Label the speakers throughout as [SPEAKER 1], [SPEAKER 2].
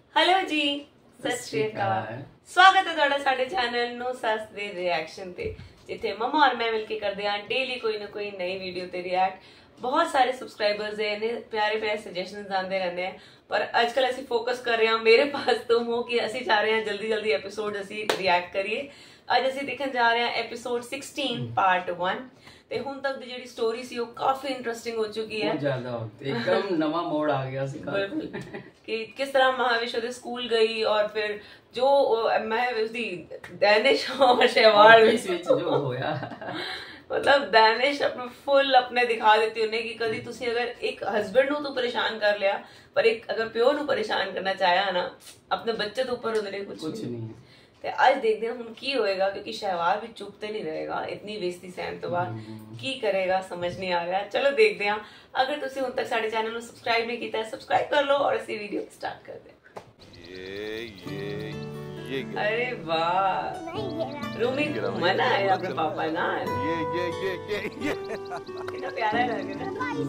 [SPEAKER 1] Hello जी, सत श्री अकाल। स्वागत है ਤੁਹਾਡਾ ਸਾਡੇ ਚੈਨਲ ਨੂੰ ਸੱਸ ਦੇ ਰਿਐਕਸ਼ਨ ਤੇ, ਜਿੱਥੇ ਮਮਾ ਔਰ ਮੈਂ ਮਿਲਕੇ ਕਰਦੇ ਹਾਂ ਡੇਲੀ ਕੋਈ ਨਾ ਕੋਈ ਨਈ ਵੀਡੀਓ ਤੇ ਰਿਐਕਟ। बहुत सारे सब्सक्राइबर्स है ने प्यारे प्यारे सजेशंस आते रहते हैं, पर आजकल ਅਸੀਂ फोकस कर रहे हैं मेरे पास तुम हो कि ਅਸੀਂ चाह रहे हैं जल्दी जल्दी एपिसोड ਅਸੀਂ रिएक्ट करिए। ਅੱਜ ਅਸੀਂ ਦੇਖਣ ਜਾ ਰਹੇ ਹਾਂ एपिसोड 16 पार्ट 1 ਤੇ ਹੁਣ ਤੱਕ ਦੀ ਜਿਹੜੀ ਸਟੋਰੀ ਸੀ ਉਹ ਕਾਫੀ ਇੰਟਰਸਟਿੰਗ ਹੋ ਚੁੱਕੀ ਹੈ।
[SPEAKER 2] ज्यादा एकदम नवा मोड़ आ गया सी
[SPEAKER 1] बिल्कुल कि किस तरह महाविश ਉਹਦੇ ਸਕੂਲ गई और फिर जो मैं उसदी दैनिश और शहवाल
[SPEAKER 2] ਵਿੱਚ जो ਹੋਇਆ
[SPEAKER 1] मतलब दैनिश अपने फुल अपने दिखा देती उन्हें कि कभी तुसी अगर एक हस्बैंड नु तो परेशान कर लिया, पर एक अगर प्यो नु परेशान करना चाहा ना अपने बच्चे तो ऊपर उधरे कुछ नहीं है। ते आज देखते हैं हम की होएगा, क्योंकि शहवाल भी चुपते नहीं रहेगा इतनी बेइज्जती सहन तो बाद की करेगा समझ नहीं आ रहा। चलो देखते हैं। अगर तुसी हुन तक साडे चैनल नु सब्सक्राइब नहीं किया है सब्सक्राइब कर लो और इसी वीडियो स्टार्ट करते हैं। ये अरे वाह रूमी मना है अपने पापा ना, ये कितना प्यारा लग रहा है।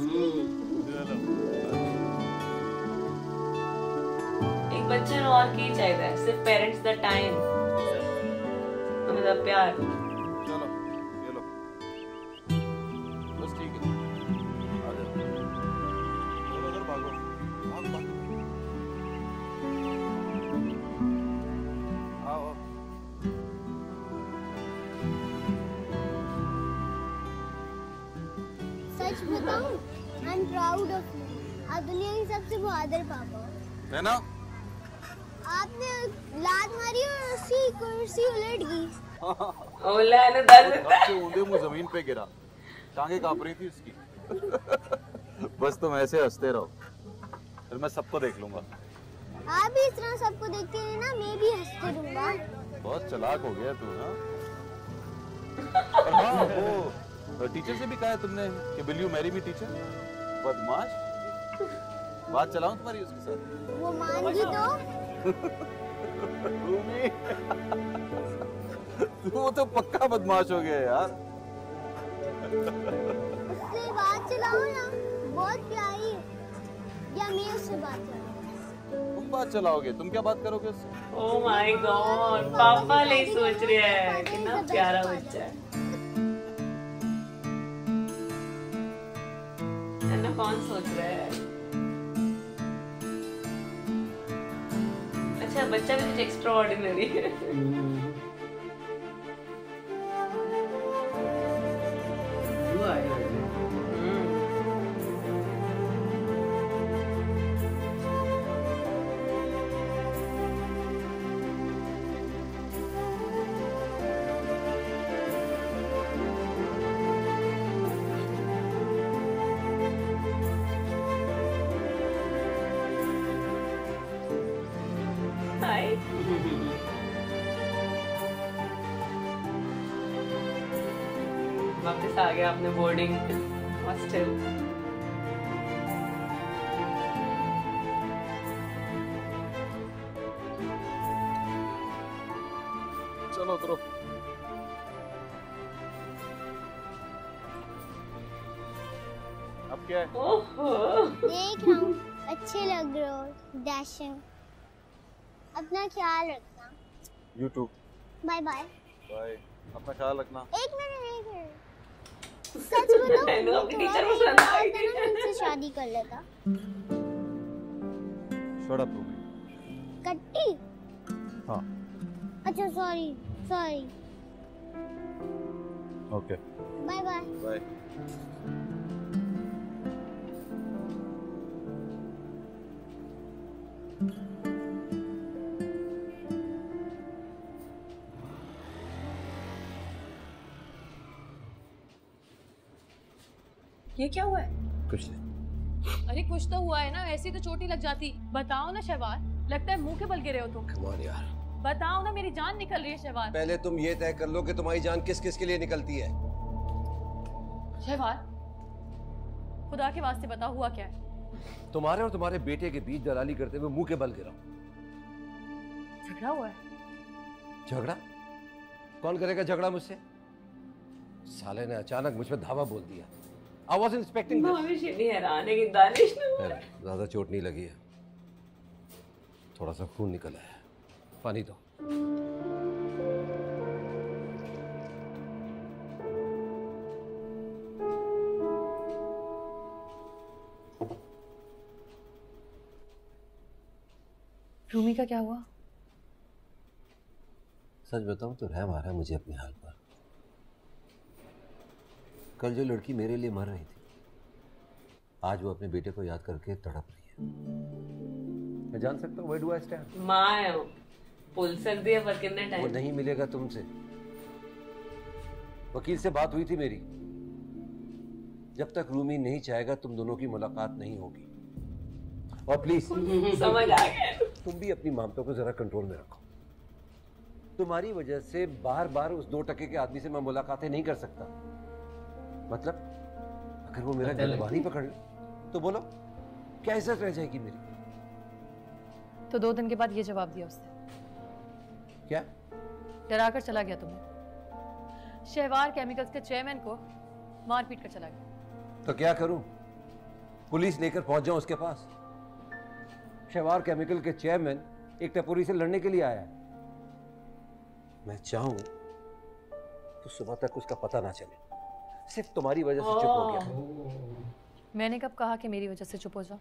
[SPEAKER 1] एक बच्चे ने और की चाहिए सिर्फ पेरेंट्स दा टाइम हमें दा प्यार।
[SPEAKER 3] चलो ये लो बस ठीक है, आ जाओ उधर भागो भाग भाग आओ।
[SPEAKER 4] सच बताऊं, I am proud of you. आप दुनिया की सबसे बहादुर पापा हो।
[SPEAKER 3] है ना?
[SPEAKER 4] आपने लात मारी और उसकी कुर्सी उलट गई।
[SPEAKER 1] ओला ने दर्द
[SPEAKER 3] सबसे ऊंधे मुंह जमीन पे गिरा, टांगे कांप रही थी उसकी। बस तुम ऐसे हंसते रहो, फिर मैं सबको देख लूंगा।
[SPEAKER 4] आप भी इस तरह सबको देखते रहना, मैं भी हंसते रहूंगा।
[SPEAKER 3] बहुत चालाक हो गया तू। और हाँ वो टीचर से भी कहा है तुमने कि will you marry me teacher? बदमाश, बात चलाऊं तुम्हारी उसके साथ?
[SPEAKER 4] वो मान गई तो
[SPEAKER 3] रूमी तू तो पक्का बदमाश हो गया यार।
[SPEAKER 4] उससे बात चलाओ ना, बहुत प्यारी है। या मैं उससे बात चलाऊं?
[SPEAKER 3] तुम बात चलाओगे, तुम क्या बात करोगे उससे?
[SPEAKER 1] ओ माय गॉड, पापा ले सोच रहे हैं कितना प्यारा बच्चा है। ना कौन सोच रहा है? अच्छा बच्चा भी कुछ एक्स्ट्रा ऑर्डिनरी है।
[SPEAKER 2] हुआ है
[SPEAKER 1] हाय वापस आ गया अपने बोर्डिंग हॉस्टल।
[SPEAKER 3] चलो उतरो। अब क्या है?
[SPEAKER 1] ओहो
[SPEAKER 4] देख रहा हूँ, अच्छे लग रहे हो, डैशिंग। अपना ख्याल रखना।
[SPEAKER 3] You too.
[SPEAKER 4] Bye bye.
[SPEAKER 3] Bye. अपना ख्याल रखना।
[SPEAKER 4] एक मिनट सच बताऊं,
[SPEAKER 1] मैंने अपनी टीचर
[SPEAKER 4] मैं
[SPEAKER 1] पसंद आ
[SPEAKER 4] एक
[SPEAKER 1] गई।
[SPEAKER 4] बार ना उनसे शादी कर लेता।
[SPEAKER 3] Shut up Rumi.
[SPEAKER 4] कट्टी?
[SPEAKER 3] हाँ।
[SPEAKER 4] अच्छा sorry sorry.
[SPEAKER 3] Okay
[SPEAKER 4] bye bye.
[SPEAKER 3] Bye.
[SPEAKER 1] ये क्या हुआ है?
[SPEAKER 3] कुछ नहीं।
[SPEAKER 5] अरे कुछ तो हुआ है ना, ऐसी तो चोटी लग जाती। बताओ ना शहवाल, लगता है मुंह के बल गिरे हो तुम।
[SPEAKER 6] Come on यार,
[SPEAKER 5] बताओ ना, मेरी जान निकल रही है शहवाल।
[SPEAKER 6] पहले तुम ये तय कर लो कि तुम्हारी जान किस किस के लिए निकलती है।
[SPEAKER 5] शहवाल, खुदा के वास्ते बताओ हुआ क्या है?
[SPEAKER 6] तुम्हारे और तुम्हारे बेटे के बीच दलाली करते हुए मुंह के बल गिरा।
[SPEAKER 5] झगड़ा हुआ है?
[SPEAKER 6] झगड़ा? कौन करेगा झगड़ा मुझसे? साले ने अचानक मुझ पर धावा बोल दिया। I wasn't expecting this.
[SPEAKER 1] भाभी शिनी हैरान है कि दानिश ने बोला।
[SPEAKER 6] ज्यादा चोट नहीं लगी है, थोड़ा सा खून निकला है, पानी दो।
[SPEAKER 5] रूमी का क्या हुआ?
[SPEAKER 6] सच बताऊं तो रहम आ रहा है मुझे अपने हाल पर। कल जो लड़की मेरे लिए मर रही थी, आज वो अपने बेटे को याद करके तड़प रही है। मैं जान सकता हूँ where do I stand?
[SPEAKER 1] मां है वो, बोल सकती है पर कितने
[SPEAKER 6] वो
[SPEAKER 1] टाइम।
[SPEAKER 6] नहीं मिलेगा तुमसे। वकील से बात हुई थी मेरी, जब तक रूमी नहीं चाहेगा तुम दोनों की मुलाकात नहीं होगी। और प्लीज
[SPEAKER 1] समझ आ गया।
[SPEAKER 6] तुम भी अपनी ममता को जरा कंट्रोल में रखो। तुम्हारी वजह से बार बार उस 2 टके के आदमी से मैं मुलाकातें नहीं कर सकता। मतलब अगर वो मेरा गलबान ही पकड़ ले तो बोलो क्या इज्जत रह जाएगी मेरी?
[SPEAKER 5] तो 2 दिन के बाद ये जवाब दिया उसने।
[SPEAKER 6] क्या?
[SPEAKER 5] डरा कर चला गया तुम्हें। शहवार केमिकल्स के चेयरमैन को मार पीट कर चला गया।
[SPEAKER 6] तो क्या करूं? पुलिस लेकर पहुंच जाऊं उसके पास? शहवार केमिकल के चेयरमैन एक टपोरी से लड़ने के लिए आया है। मैं चाहूं तो सुबह तक उसका पता ना चले, सिर्फ तुम्हारी वजह से चुप हो गया।
[SPEAKER 5] मैंने कब कहा कि मेरी वजह से चुप हो जाओ?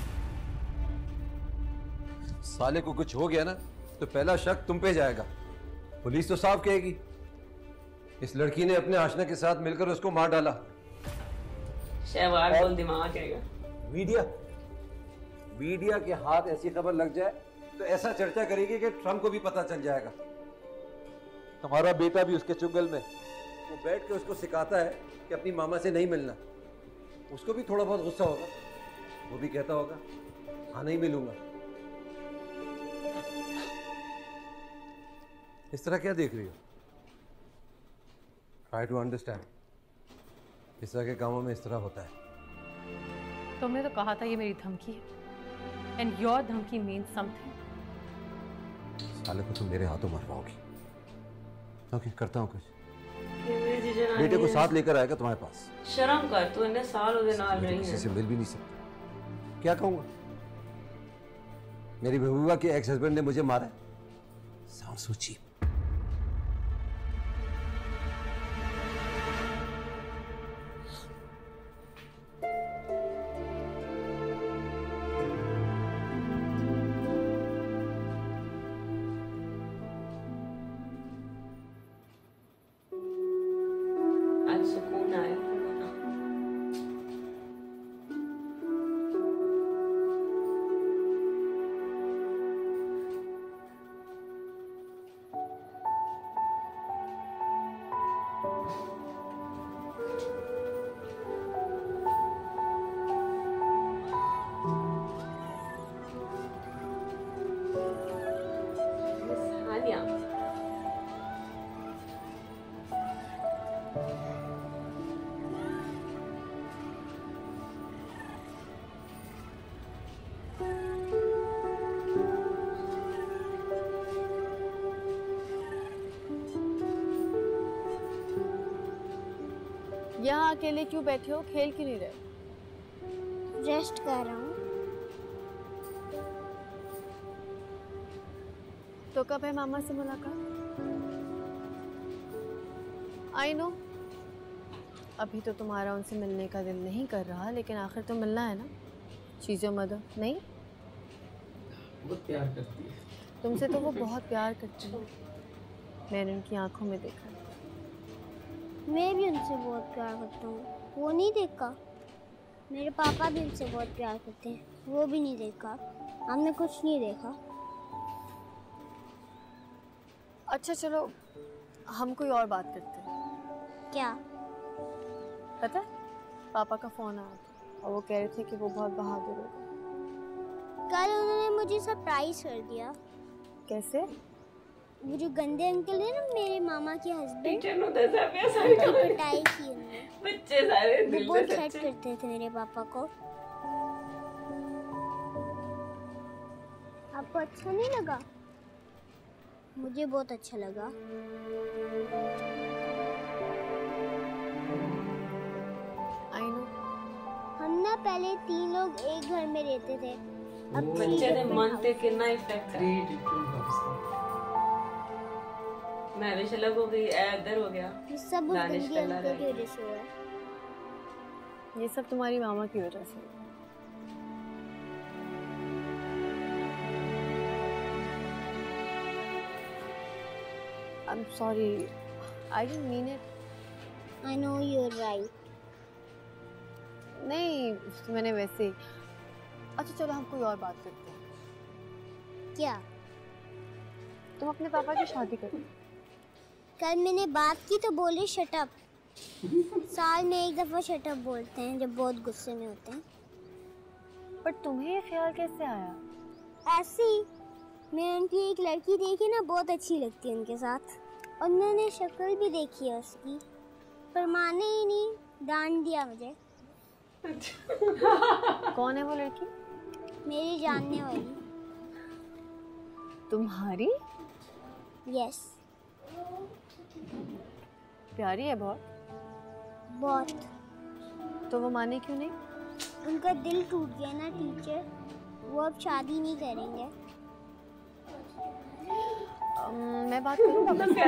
[SPEAKER 6] साले को कुछ हो गया ना तो पहला शक तुम पे जाएगा। पुलिस तो साफ कहेगी इस लड़की ने अपने आशना के साथ मिलकर उसको मार डाला।
[SPEAKER 1] शहवार बोल दिमाग रहेगा।
[SPEAKER 6] मीडिया के हाथ ऐसी खबर लग जाए तो ऐसा चर्चा करेगी कि ट्रम्प को भी पता चल जाएगा। तुम्हारा बेटा भी उसके चुंगल में, वो बैठ के उसको सिखाता है कि अपनी मामा से नहीं मिलना। उसको भी थोड़ा बहुत गुस्सा होगा, वो भी कहता होगा हाँ नहीं मिलूंगा। इस तरह क्या देख रही हो? Try to understand. इस तरह के कामों में इस तरह होता है।
[SPEAKER 5] तुमने तो कहा था ये मेरी धमकी है। एंड योर धमकी मीन्स समथिंग।
[SPEAKER 6] साले को तुम मेरे हाथों मरवाओगी। ओके, करता हूँ कुछ।
[SPEAKER 1] बेटे
[SPEAKER 6] बेटे को साथ लेकर आएगा तुम्हारे पास।
[SPEAKER 1] शर्म कर, तू इतने साल हो गए नाल रही
[SPEAKER 6] किसी
[SPEAKER 1] है।
[SPEAKER 6] से मिल भी नहीं सकता। क्या कहूँगा? मेरी महबूबा के एक्स हस्बैंड ने मुझे मारा। Sound so cheap.
[SPEAKER 1] आज सुकून आया। हानिया
[SPEAKER 5] यहाँ अकेले क्यों बैठे हो? खेल क्यों नहीं रहे?
[SPEAKER 4] रेस्ट कर रहा हूँ।
[SPEAKER 5] तो कब है मामा से मुलाकात? आई नो अभी तो तुम्हारा उनसे मिलने का दिल नहीं कर रहा, लेकिन आखिर तो मिलना है ना। चीज़ों मदद नहीं,
[SPEAKER 2] बहुत प्यार करती है।
[SPEAKER 5] तुमसे तो वो बहुत प्यार करती है। मैंने उनकी आंखों में देखा।
[SPEAKER 4] मैं भी उनसे बहुत प्यार करता हूँ। वो नहीं देखा? मेरे पापा भी उनसे बहुत प्यार करते हैं, वो भी नहीं देखा। हमने कुछ नहीं देखा।
[SPEAKER 5] अच्छा चलो हम कोई और बात करते हैं।
[SPEAKER 4] क्या?
[SPEAKER 5] पता है पापा का फोन आया था और वो कह रहे थे कि वो बहुत बहादुर हो गए।
[SPEAKER 4] कल उन्होंने मुझे सरप्राइज कर दिया।
[SPEAKER 5] कैसे?
[SPEAKER 4] वो जो गंदे अंकल है ना, मेरे मामा के हस्बैंड,
[SPEAKER 1] टीचर नु दसा पैसा नहीं
[SPEAKER 4] उनकी पिटाई की उन्होंने।
[SPEAKER 1] बच्चे सारे
[SPEAKER 4] वो
[SPEAKER 1] दिल
[SPEAKER 4] बहुत
[SPEAKER 1] से
[SPEAKER 4] थ्रेट
[SPEAKER 1] सच्चे।
[SPEAKER 4] करते थे मेरे पापा को। आपको अच्छा नहीं लगा? मुझे बहुत अच्छा लगा।
[SPEAKER 5] I know.
[SPEAKER 4] हम ना पहले 3 लोग एक घर में रहते थे, अब
[SPEAKER 1] बच्चे दे मन ते कितना इफेक्ट है।
[SPEAKER 2] 3 different houses.
[SPEAKER 1] मैं हमेशा अलग हो गई, इधर हो गया,
[SPEAKER 4] ये सब उस
[SPEAKER 1] दानिश
[SPEAKER 4] गंदी
[SPEAKER 1] कल्ला
[SPEAKER 4] अंकल
[SPEAKER 1] रह
[SPEAKER 4] की वजह से हुआ है।
[SPEAKER 5] ये सब तुम्हारी मामा की वजह से। I'm sorry. I didn't mean it.
[SPEAKER 4] I know you're right.
[SPEAKER 5] नहीं, मैंने वैसे ही। अच्छा चलो हम कोई और बात करते हैं।
[SPEAKER 4] क्या?
[SPEAKER 5] तुम अपने पापा की शादी करो।
[SPEAKER 4] कल मैंने बात की तो बोले शट अप। साल में एक दफा शट अप बोलते हैं जब बहुत गुस्से में होते हैं।
[SPEAKER 5] पर तुम्हें ये ख्याल कैसे आया?
[SPEAKER 4] ऐसे ही मैंने उनकी एक लड़की देखी ना, बहुत अच्छी लगती है उनके साथ, और मैंने शक्ल भी देखी है उसकी, पर माने ही नहीं, डांट दिया मुझे।
[SPEAKER 5] कौन है वो लड़की?
[SPEAKER 4] मेरी जानने वाली।
[SPEAKER 5] तुम्हारी?
[SPEAKER 4] यस।
[SPEAKER 5] प्यारी है बहुत।
[SPEAKER 4] बहुत।
[SPEAKER 5] तो वो माने क्यों नहीं?
[SPEAKER 4] उनका दिल टूट गया ना टीचर, वो अब शादी नहीं करेंगे।
[SPEAKER 5] मैं बात करूँ पापा से?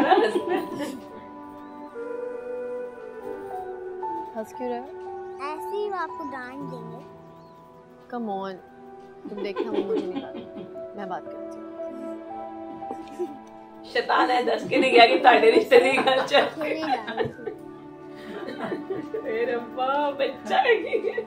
[SPEAKER 5] हंस क्यों रहे हो?
[SPEAKER 4] ऐसे ही वो आपको डांट देंगे।
[SPEAKER 5] कम ऑन, तुम देखना वो मुझे नहीं डांटेंगे। मैं बात करती हूँ।
[SPEAKER 1] शैतान है, दस के नहीं गया कि ताड़े रिश्ते नहीं कर चल।
[SPEAKER 4] थोड़ी डांट।
[SPEAKER 1] मेरे बाप बच्चा है कि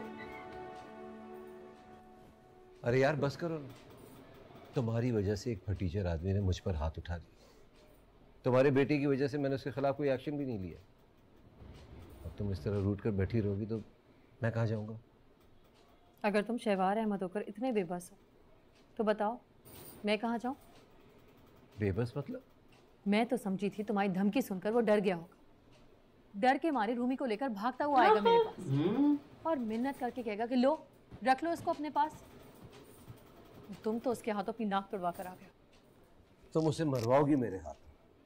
[SPEAKER 6] अरे यार बस करो ना। तुम्हारी वजह से एक फटीचर आदमी ने मुझ पर हाथ उठा दिया। तुम्हारे बेटे की वजह से मैंने उसके खिलाफ कोई एक्शन भी नहीं लिया। अब तुम इस तरह रूठ कर बैठी रहोगी तो मैं कहाँ जाऊँगा?
[SPEAKER 5] अगर तुम शहवार अहमद होकर इतने बेबस हो तो बताओ मैं कहाँ जाऊँ?
[SPEAKER 6] बेबस मतलब?
[SPEAKER 5] मैं तो समझी थी तुम्हारी धमकी सुनकर वो डर गया होगा। डर के मारे रूमी को लेकर भागता हुआ आएगा मेरे पास और मिन्नत करके कहेगा कि लो रख लो इसको अपने पास। तुम तो उसके हाथों अपनी नाक तोड़वा कर आ गया।
[SPEAKER 6] तुम उसे मरवाओगी मेरे हाथ?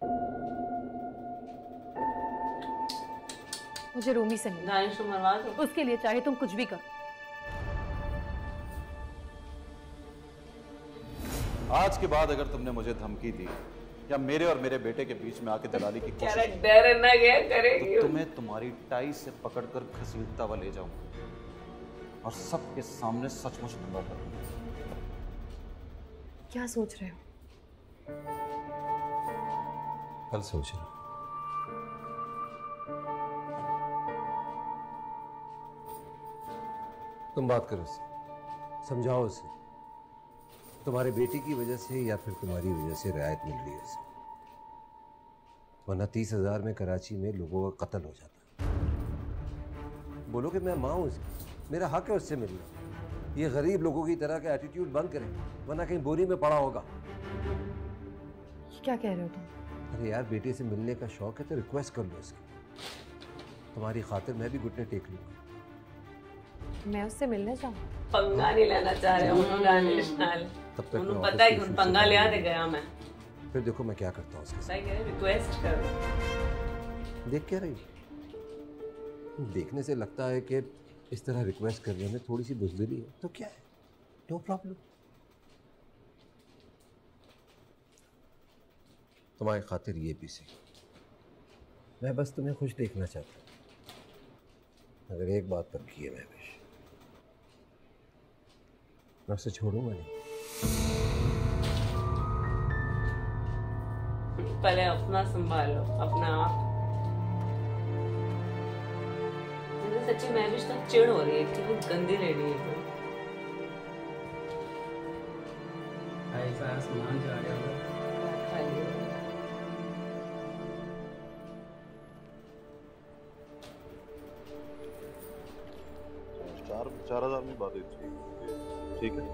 [SPEAKER 5] मुझे रूमी से मिलना।
[SPEAKER 1] दानिश को मरवा दो।
[SPEAKER 5] उसके लिए चाहे तुम कुछ भी करो।
[SPEAKER 3] आज के बाद अगर तुमने मुझे धमकी दी या मेरे और मेरे बेटे के बीच में आके दलाली की कोशिश की,
[SPEAKER 1] डर ना गया करेगी
[SPEAKER 3] तो तुम्हें तुम्हारी टाई से पकड़कर घसीटता हुआ ले जाऊंगा और सबके सामने सचमुच नंगा कर दूंगा।
[SPEAKER 5] क्या सोच रहे हो?
[SPEAKER 6] कल सोच रहा हूं। तुम बात करो उससे, समझाओ उसे तुम्हारे बेटे की वजह से या फिर तुम्हारी वजह से रियायत मिल रही है उसे, वरना 30,000 में कराची में लोगों का कत्ल हो जाता। बोलो कि मैं माँ हूं उसकी, मेरा हक है उससे मिलना। ये गरीब लोगों की तरह का एटीट्यूड बंद करें, वरना कहीं बोरी में पड़ा होगा।
[SPEAKER 5] क्या कह रहे हो तुम?
[SPEAKER 6] अरे यार बेटे से मिलने का शौक है तो रिक्वेस्ट कर लो उसकी। तुम्हारी खातिर मैं भी घुटने टेक लूंगा।
[SPEAKER 5] मैं उससे मिलने जाऊँ?
[SPEAKER 1] पंगा नहीं लेना चाह रहे उन्होंने दानिश नाल।
[SPEAKER 6] तब तक
[SPEAKER 1] उन्होंने
[SPEAKER 6] मैं
[SPEAKER 1] पता है कि
[SPEAKER 6] ऑफिस
[SPEAKER 1] उन
[SPEAKER 6] से
[SPEAKER 1] पंगा लिया दे गया मैं।
[SPEAKER 6] फिर देखो मैं क्या करता हूँ उसके साथ।
[SPEAKER 1] रिक्वेस्ट करो।
[SPEAKER 6] देख क्या रही? देखने से लगता है कि इस तरह रिक्वेस्ट करने में थोड़ी सी बुज़दिली है, तो क्या है, नो प्रॉब्लम। तुम्हारी खातिर ये भी सही, मैं बस तुम्हें खुश देखना चाहता हूँ। अगर एक बात पक्की है महविश, मैं उसे छोड़ूंगा नहीं।
[SPEAKER 1] पहले अपना संभालो, अपना आप। मुझे सच्ची महविश तक चिढ़ हो रही है कि वो गंदी लेडी है।
[SPEAKER 2] ऐसा आसमान जा रहा है।
[SPEAKER 1] खाली
[SPEAKER 3] चार हजार में बात ठीक है।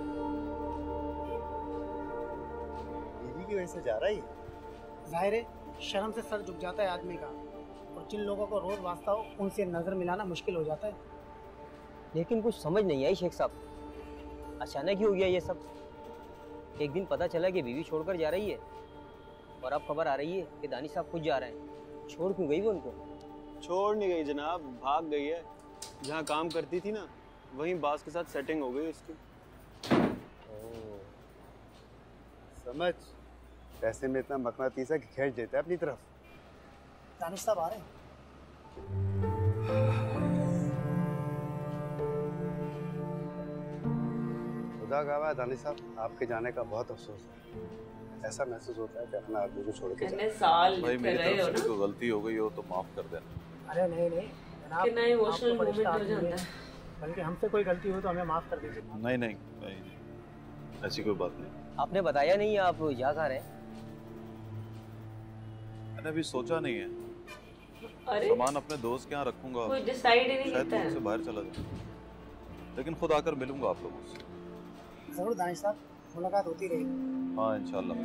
[SPEAKER 7] बीवी की वजह से जा रहा है। जाहिर है शर्म से सर झुक जाता है आदमी का, और जिन लोगों को रोज वास्ता हो उनसे नजर मिलाना मुश्किल हो जाता है।
[SPEAKER 8] लेकिन कुछ समझ नहीं आई शेख साहब, अचानक ही हो गया ये सब। एक दिन पता चला कि बीवी छोड़कर जा रही है और अब खबर आ रही है कि दानिश साहब खुद जा रहे हैं। छोड़ क्यों गई वो उनको?
[SPEAKER 9] छोड़ नहीं गई जनाब, भाग गई है। जहाँ काम करती थी ना वहीं बास के साथ सेटिंग हो गई उसकी। समझ, पैसे में इतना मकनातीस है कि खींच देता है अपनी तरफ।
[SPEAKER 7] दानिश साहब आ रहे हैं।
[SPEAKER 9] खुदा गवाह दानिश साहब, आपके जाने का बहुत अफसोस है। ऐसा महसूस होता है कि अपना आदमी को छोड़ के
[SPEAKER 1] इतने साल
[SPEAKER 3] भाई मेरी
[SPEAKER 1] रहे हो
[SPEAKER 3] तरफ से
[SPEAKER 1] ना।
[SPEAKER 3] कोई गलती हो गई हो तो माफ कर देना।
[SPEAKER 7] अरे नहीं नहीं जनाब,
[SPEAKER 1] कितना इमोशनल
[SPEAKER 7] आपको
[SPEAKER 1] मोमेंट
[SPEAKER 7] फरिश्ता
[SPEAKER 1] हो
[SPEAKER 7] आदमी
[SPEAKER 1] जाता
[SPEAKER 7] है।
[SPEAKER 1] है।
[SPEAKER 7] बल्कि हमसे कोई गलती हुई तो हमें माफ कर दीजिए।
[SPEAKER 3] नहीं नहीं नहीं, ऐसी कोई बात नहीं।
[SPEAKER 8] आपने बताया नहीं आप जा कहाँ रहे हैं?
[SPEAKER 3] मैंने अभी सोचा नहीं है।
[SPEAKER 1] अरे
[SPEAKER 3] सामान अपने दोस्त के यहाँ रखूंगा,
[SPEAKER 1] कोई डिसाइड ही नहीं
[SPEAKER 3] शायद
[SPEAKER 1] करता
[SPEAKER 3] मुझसे
[SPEAKER 1] है।
[SPEAKER 3] बाहर चला जाऊँ, लेकिन खुद आकर मिलूंगा आप लोगों से।
[SPEAKER 7] जरूर दानिश साहब, मुलाकात होती रहेगी।
[SPEAKER 3] हाँ इंशाल्लाह।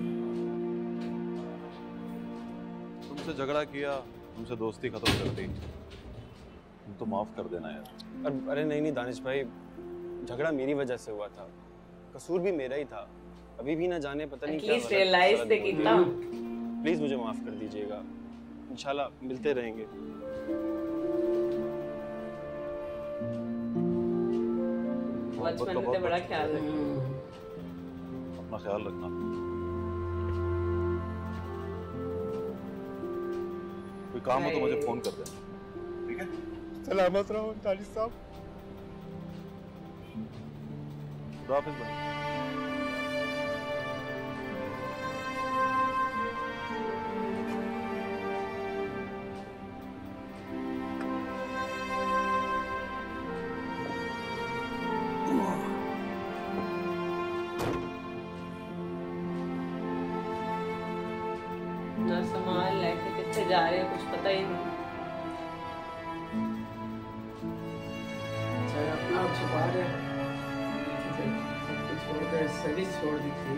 [SPEAKER 3] तुमसे झगड़ा किया, तुमसे दोस्ती खत्म कर दी, तुम तो माफ कर देना यार।
[SPEAKER 9] अरे नहीं नहीं दानिश भाई, झगड़ा मेरी वजह से हुआ था, कसूर भी मेरा ही था। अभी भी ना जाने पता नहीं क्या
[SPEAKER 1] एटलीस्ट रियलाइज दे कितना।
[SPEAKER 9] प्लीज मुझे माफ कर दीजिएगा, इंशाल्लाह मिलते रहेंगे।
[SPEAKER 1] बचपन में तो बड़ा ख्याल रखना।
[SPEAKER 3] अपना ख्याल रखना। कोई काम हो तो मुझे फोन कर देना, ठीक है?
[SPEAKER 9] सलामत रहो दानिश साहब।
[SPEAKER 3] खुदा हाफिज़ भाई।
[SPEAKER 1] ना सामान लेके कितने जा रहे हैं कुछ पता ही नहीं।
[SPEAKER 2] अच्छा अपना आप छुपा रहे सब कुछ छोड़ कर सर्विस छोड़ दी थी।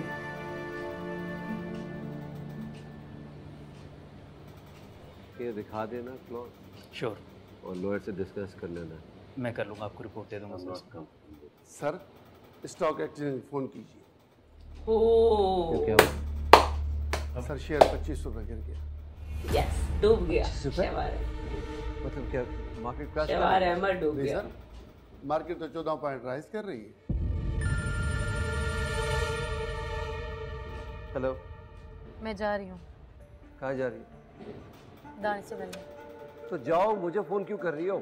[SPEAKER 6] ये दिखा देना क्लॉथ
[SPEAKER 10] श्योर,
[SPEAKER 6] और लॉयर से डिस्कस कर लेना।
[SPEAKER 10] मैं कर लूँगा, आपको रिपोर्ट दे दूँगा sir.
[SPEAKER 11] Sir stock exchange phone कीजिए।
[SPEAKER 1] ओह
[SPEAKER 6] क्या हुआ?
[SPEAKER 11] सर शेयर 25 रुपए गिर गया।
[SPEAKER 1] यस, डूब गया।
[SPEAKER 6] 25 रुपए?
[SPEAKER 1] शहवार
[SPEAKER 6] मतलब क्या मार्केट क्रैश?
[SPEAKER 1] शहवार अहमद डूब
[SPEAKER 11] नहीं
[SPEAKER 1] गया।
[SPEAKER 11] सर, मार्केट तो 14 पॉइंट राइज कर रही है।
[SPEAKER 6] हेलो,
[SPEAKER 5] मैं जा रही हूँ
[SPEAKER 6] कहाँ जा रही है?
[SPEAKER 5] दानिश से मिलने।
[SPEAKER 6] तो जाओ, मुझे फोन क्यों कर रही हो?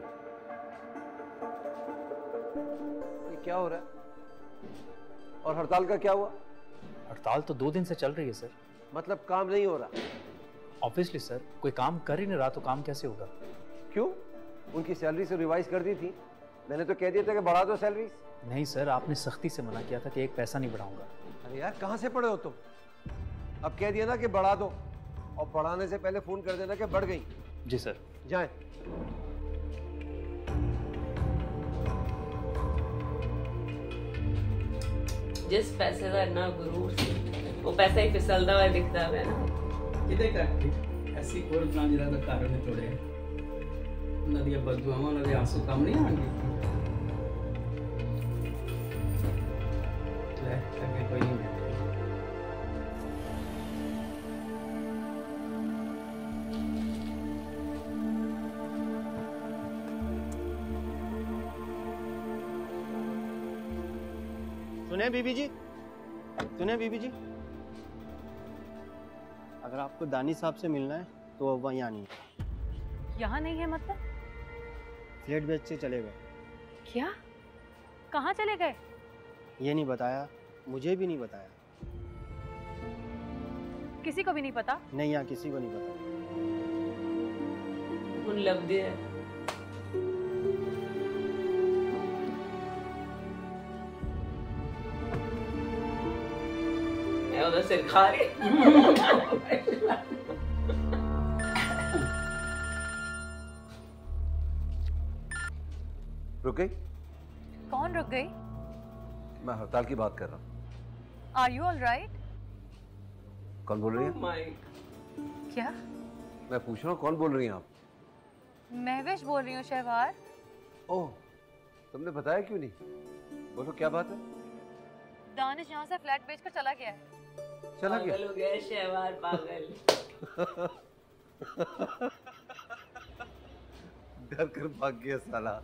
[SPEAKER 6] ये क्या हो रहा है? और हड़ताल का क्या हुआ?
[SPEAKER 10] हड़ताल तो 2 दिन से चल रही है सर।
[SPEAKER 6] मतलब काम नहीं हो रहा?
[SPEAKER 10] ऑब्वियसली सर, कोई काम कर ही नहीं रहा तो काम कैसे होगा?
[SPEAKER 6] क्यों? उनकी सैलरी से रिवाइज कर दी थी, मैंने तो कह दिया था कि बढ़ा दो सैलरी।
[SPEAKER 10] नहीं सर, आपने सख्ती से मना किया था कि 1 पैसा नहीं बढ़ाऊंगा।
[SPEAKER 6] अरे यार कहाँ से पढ़े हो तुम? अब कह दिया ना कि बढ़ा दो, और बढ़ाने से पहले फोन कर देना कि बढ़ गई।
[SPEAKER 10] जी सर।
[SPEAKER 6] जाए।
[SPEAKER 1] जिस पैसे का इतना गुरूर सी वो पैसा ही फिसलता हुआ दिखता है ना।
[SPEAKER 2] कितने का ऐसी कोई इतना ज्यादा कारण है थोड़े नदियाँ बदुआमा नदी आंसू कम नहीं आएंगे। कोई नहीं है।
[SPEAKER 9] सुने बीबी जी, सुने बीबी जी, अगर आपको दानिश साहब से मिलना है तो अब वहीं आनी है।
[SPEAKER 5] यहाँ नहीं है मतलब?
[SPEAKER 9] फ्लैट बेच से चले गए।
[SPEAKER 5] क्या? कहाँ चले गए?
[SPEAKER 9] ये नहीं बताया, मुझे भी नहीं बताया।
[SPEAKER 5] किसी को भी नहीं पता?
[SPEAKER 9] नहीं, यहाँ किसी को नहीं पता।
[SPEAKER 1] उन लब्धि है। मैं उधर सिर खा रही।
[SPEAKER 6] रुक गई?
[SPEAKER 5] कौन रुक गई?
[SPEAKER 6] मैं हड़ताल की बात कर रहा हूँ।
[SPEAKER 5] Are you all right?
[SPEAKER 6] कौन बोल रही है?
[SPEAKER 5] क्या?
[SPEAKER 6] मैं पूछ रहा हूँ कौन बोल रही हैं आप?
[SPEAKER 5] महविश बोल रही हूँ शहवार।
[SPEAKER 6] ओह, तुमने बताया क्यों नहीं? बोलो क्या बात है?
[SPEAKER 5] दानिश यहाँ से फ्लैट बेचकर चला गया है।
[SPEAKER 6] चला गया?
[SPEAKER 1] पागल हो गया शहवार, पागल।
[SPEAKER 6] डर कर भाग गया साला।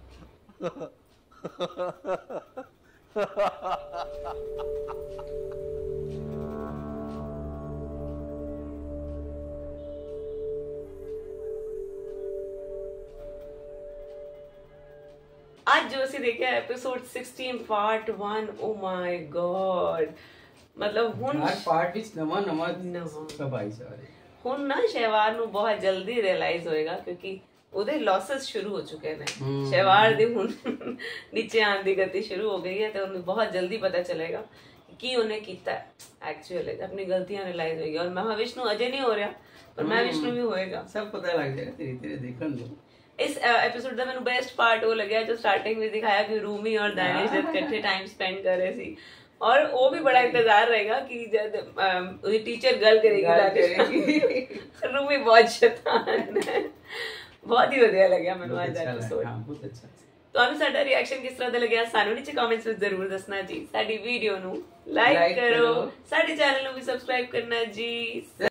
[SPEAKER 1] ਜੋ ਅਸੀਂ ਦੇਖਿਆ episode 16 part 1 oh my god ਮਤਲਬ ਹੁਣ
[SPEAKER 2] ਹਰ ਪਾਰਟ ਵਿੱਚ ਨਵਾਂ ਸਭ ਆਈ ਸਾਰੇ
[SPEAKER 1] ਹੁਣ ਨਾ ਸ਼ਹਿਵਾਰ ਨੂੰ ਬਹੁਤ ਜਲਦੀ ਰਿਅਲਾਈਜ਼ ਹੋਏਗਾ ਕਿਉਂਕਿ ਉਹਦੇ ਲਾਸਸ ਸ਼ੁਰੂ ਹੋ ਚੁੱਕੇ ਨੇ ਸ਼ਹਿਵਾਰ ਦੀ ਹੁਣ ਨੀਚੇ ਆਉਣ ਦੀ ਗਤੀ ਸ਼ੁਰੂ ਹੋ ਗਈ ਹੈ ਤੇ ਉਹਨੂੰ ਬਹੁਤ ਜਲਦੀ ਪਤਾ ਚੱਲੇਗਾ ਕੀ ਉਹਨੇ ਕੀਤਾ ਐਕਚੁਅਲੀ ਆਪਣੀ ਗਲਤੀਆਂ ਰਿਅਲਾਈਜ਼ ਹੋਏਗੀ ਔਰ ਮਹਾਵਿਸ਼ਨੂੰ ਅਜੇ ਨਹੀਂ ਹੋ ਰਿਹਾ ਪਰ ਮਹਾਵਿਸ਼ਨੂੰ ਵੀ ਹੋਏਗਾ
[SPEAKER 2] ਸਭ ਪਤਾ ਲੱਗ ਜਾਏਗਾ ਧੀਰੇ ਧੀਰੇ ਦੇਖਣ ਦੋ
[SPEAKER 1] ਇਸ ਐਪੀਸੋਡ ਦਾ ਮੈਨੂੰ ਬੈਸਟ ਪਾਰਟ ਉਹ ਲੱਗਿਆ ਜੋ ਸਟਾਰਟਿੰਗ ਵਿੱਚ ਦਿਖਾਇਆ ਕਿ ਰੂਮੀ ਔਰ ਦਾਨਿਸ਼ ਜਦ ਇਕੱਠੇ ਟਾਈਮ ਸਪੈਂਡ ਕਰ ਰਹੇ ਸੀ और वो भी बड़ा इंतजार रहेगा कि जब टीचर गल करेगी रूमी बहुत शैतान है बहुत ही ਵਧੀਆ ਲੱਗਿਆ ਮੈਨੂੰ ਅੱਜ ਦਾ ਐਪੀਸੋਡ
[SPEAKER 2] ਬਹੁਤ ਅੱਛਾ
[SPEAKER 1] ਤੁਹਾਨੂੰ ਸਾਡਾ ਰਿਐਕਸ਼ਨ ਕਿਸ ਤਰ੍ਹਾਂ ਦਾ ਲੱਗਿਆ ਸਾਨੂੰ ਨੀਚੇ ਕਮੈਂਟਸ ਵਿੱਚ ਜ਼ਰੂਰ ਦੱਸਣਾ ਜੀ ਸਾਡੀ ਵੀਡੀਓ ਨੂੰ ਲਾਈਕ ਕਰੋ ਸਾਡੇ ਚੈਨਲ ਨੂੰ ਵੀ ਸਬਸਕ੍ਰਾਈਬ ਕਰਨਾ ਜੀ